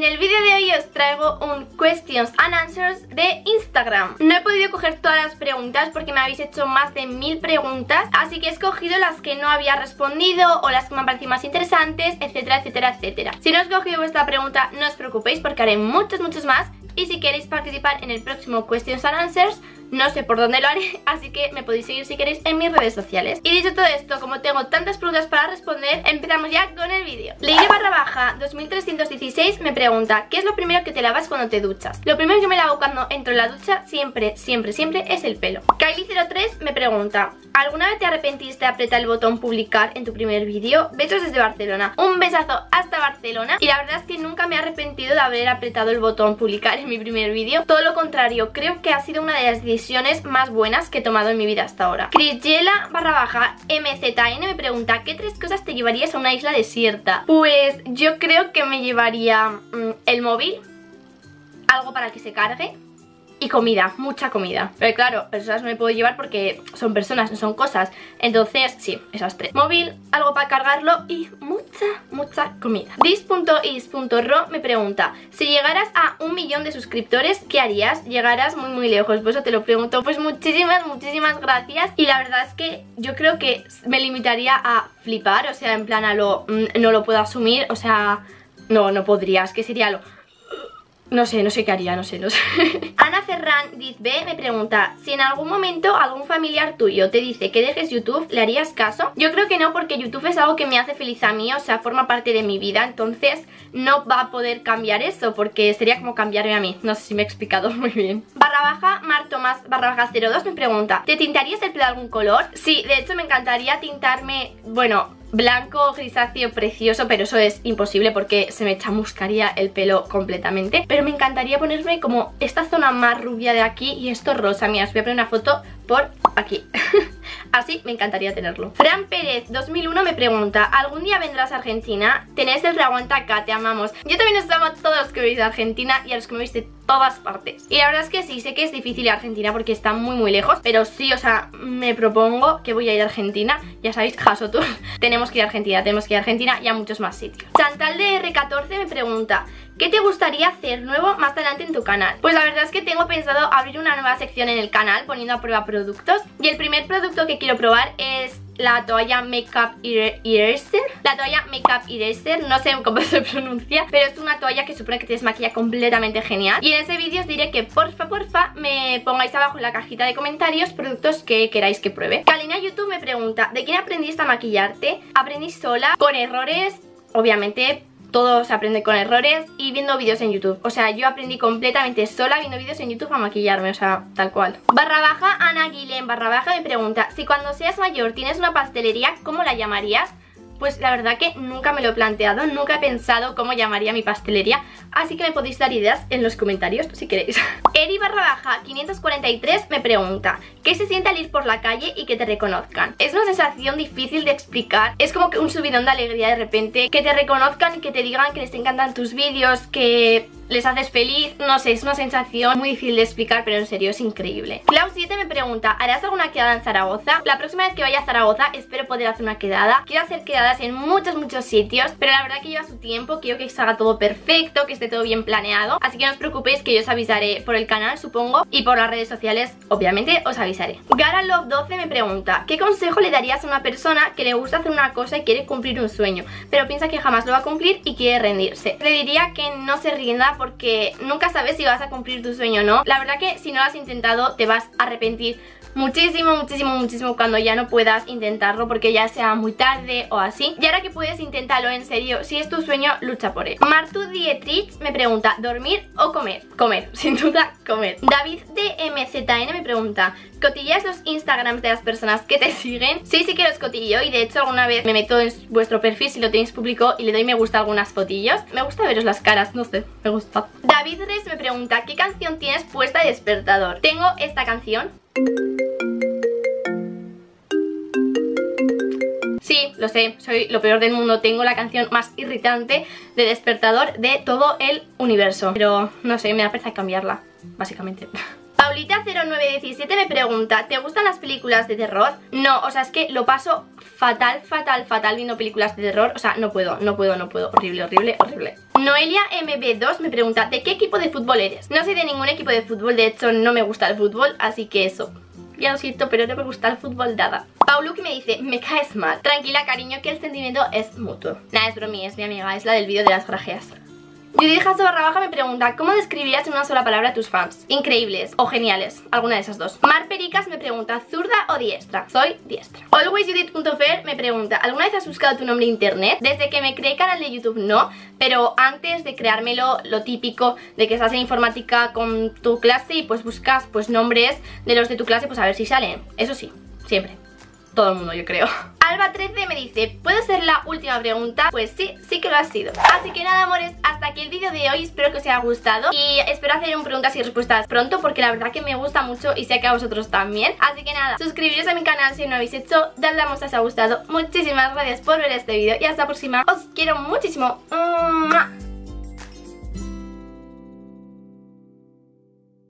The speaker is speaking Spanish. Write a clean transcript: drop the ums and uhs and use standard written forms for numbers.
el vídeo de hoy os traigo un Questions and Answers de Instagram. No he podido coger todas las preguntas porque me habéis hecho más de 1000 preguntas, así que he escogido las que no había respondido o las que me han parecido más interesantes, etcétera, etcétera, etcétera. Si no os he cogido vuestra pregunta, no os preocupéis porque haré muchos más. Y si queréis participar en el próximo Questions and Answers, no sé por dónde lo haré, así que me podéis seguir si queréis en mis redes sociales. Y dicho todo esto, como tengo tantas preguntas para responder, empezamos ya con el vídeo. Leire_2316 me pregunta: ¿qué es lo primero que te lavas cuando te duchas? Lo primero que me lavo cuando entro en la ducha siempre es el pelo. Kylie03 me pregunta: ¿alguna vez te arrepentiste de apretar el botón publicar en tu primer vídeo? Besos desde Barcelona. Un besazo hasta Barcelona. Y la verdad es que nunca me he arrepentido de haber apretado el botón publicar en mi primer vídeo. Todo lo contrario, creo que ha sido una de las decisiones más buenas que he tomado en mi vida hasta ahora. Chrisyela_MZN me pregunta: ¿qué 3 cosas te llevarías a una isla desierta? Pues yo creo que me llevaría el móvil, algo para que se cargue y comida, mucha comida. Pero claro, personas no me puedo llevar porque son personas, no son cosas. Entonces, sí, esas 3. Móvil, algo para cargarlo y mucha comida. Dis.is.ro me pregunta: si llegaras a 1 millón de suscriptores, ¿qué harías? Llegarás muy lejos, por eso te lo pregunto. Pues muchísimas gracias. Y la verdad es que yo creo que me limitaría a flipar, o sea, en plan no lo puedo asumir, o sea, no podría, es que sería lo... No sé qué haría, no sé. Ana Ferran Dizbe me pregunta: si en algún momento algún familiar tuyo te dice que dejes YouTube, ¿le harías caso? Yo creo que no, porque YouTube es algo que me hace feliz a mí, o sea, forma parte de mi vida. Entonces no va a poder cambiar eso, porque sería como cambiarme a mí. No sé si me he explicado muy bien. _Martomas_02 me pregunta: ¿te tintarías el pelo de algún color? Sí, de hecho me encantaría tintarme, bueno, blanco, grisáceo, precioso, pero eso es imposible porque se me chamuscaría el pelo completamente. Pero me encantaría ponerme como esta zona más rubia de aquí y esto rosa. Mira, os voy a poner una foto por aquí. Así me encantaría tenerlo. Fran Pérez 2001 me pregunta: ¿algún día vendrás a Argentina? Tenés el reaguanta acá, te amamos. Yo también os amo a todos los que veis de Argentina y a los que me veis de todas partes. Y la verdad es que sí, sé que es difícil ir a Argentina porque está muy lejos, pero sí, o sea, me propongo que voy a ir a Argentina. Ya sabéis, Jasotur, tenemos que ir a Argentina y a muchos más sitios. Chantal de R14 me pregunta: ¿qué te gustaría hacer nuevo más adelante en tu canal? Pues la verdad es que tengo pensado abrir una nueva sección en el canal poniendo a prueba productos. Y el primer producto que quiero probar es la toalla Makeup Eraser. La toalla Makeup Eraser, no sé cómo se pronuncia, pero es una toalla que supone que te desmaquilla completamente genial. Y en ese vídeo os diré que porfa me pongáis abajo en la cajita de comentarios productos que queráis que pruebe. Kalina YouTube me pregunta: ¿de quién aprendiste a maquillarte? Aprendí sola, con errores, obviamente. Todo se aprende con errores y viendo vídeos en YouTube. O sea, yo aprendí completamente sola viendo vídeos en YouTube a maquillarme, o sea, tal cual. _Ana Guilén _ me pregunta: si cuando seas mayor tienes una pastelería, ¿cómo la llamarías? Pues la verdad que nunca me lo he planteado, nunca he pensado cómo llamaría mi pastelería, así que me podéis dar ideas en los comentarios si queréis. Eri _543 me pregunta: ¿qué se siente al ir por la calle y que te reconozcan? Es una sensación difícil de explicar, es como que un subidón de alegría de repente, que te reconozcan y que te digan que les encantan tus vídeos, que les haces feliz, no sé, es una sensación muy difícil de explicar, pero en serio es increíble. Klaus7 me pregunta: ¿harás alguna quedada en Zaragoza? La próxima vez que vaya a Zaragoza espero poder hacer una quedada. Quiero hacer quedadas en muchos sitios, pero la verdad que lleva su tiempo. Quiero que salga todo perfecto, que esté todo bien planeado, así que no os preocupéis que yo os avisaré por el canal, supongo, y por las redes sociales, obviamente os avisaré. GaraLove12 me pregunta: ¿qué consejo le darías a una persona que le gusta hacer una cosa y quiere cumplir un sueño, pero piensa que jamás lo va a cumplir y quiere rendirse? Le diría que no se rinda porque nunca sabes si vas a cumplir tu sueño o no. La verdad que si no lo has intentado te vas a arrepentir muchísimo cuando ya no puedas intentarlo, porque ya sea muy tarde o así. Y ahora que puedes, inténtalo en serio. Si es tu sueño, lucha por él. Martu Dietrich me pregunta: ¿dormir o comer? Comer, sin duda comer. David de MZN me pregunta: ¿cotilleas los Instagrams de las personas que te siguen? Sí que los cotillo, y de hecho alguna vez me meto en vuestro perfil si lo tenéis público y le doy me gusta a algunas fotillos. Me gusta veros las caras, no sé, me gusta. David Res me pregunta: ¿qué canción tienes puesta de despertador? Tengo esta canción. Sí, lo sé, soy lo peor del mundo. Tengo la canción más irritante de despertador de todo el universo, pero no sé, me da pereza cambiarla, básicamente. Paulita0917 me pregunta, ¿te gustan las películas de terror? No, o sea, es que lo paso fatal viendo películas de terror. O sea, no puedo. Horrible. Noelia MB2 me pregunta, ¿de qué equipo de fútbol eres? No soy de ningún equipo de fútbol, de hecho no me gusta el fútbol, así que eso. Ya lo siento, pero no me gusta el fútbol nada. Pauluki me dice, me caes mal. Tranquila, cariño, que el sentimiento es mutuo. Nada, es bromi, es mi amiga, es la del vídeo de las grajeas. Judith __ me pregunta, ¿cómo describirías en una sola palabra a tus fans? Increíbles o geniales, alguna de esas dos. Mar Pericas me pregunta, ¿zurda o diestra? Soy diestra. AlwaysJudith.fer me pregunta, ¿alguna vez has buscado tu nombre en internet? Desde que me creé canal de YouTube no, pero antes de creármelo, lo típico de que estás en informática con tu clase y pues buscas pues nombres de los de tu clase, pues a ver si salen. Eso sí, siempre. Todo el mundo, yo creo. Alba13 me dice, ¿puedo ser la última pregunta? Pues sí que lo ha sido. Así que nada, amores, hasta aquí el vídeo de hoy. Espero que os haya gustado y espero hacer un preguntas y respuestas pronto, porque la verdad que me gusta mucho y sé que a vosotros también. Así que nada, suscribiros a mi canal si no lo habéis hecho, dadle a me gusta si os ha gustado. Muchísimas gracias por ver este vídeo y hasta la próxima. Os quiero muchísimo.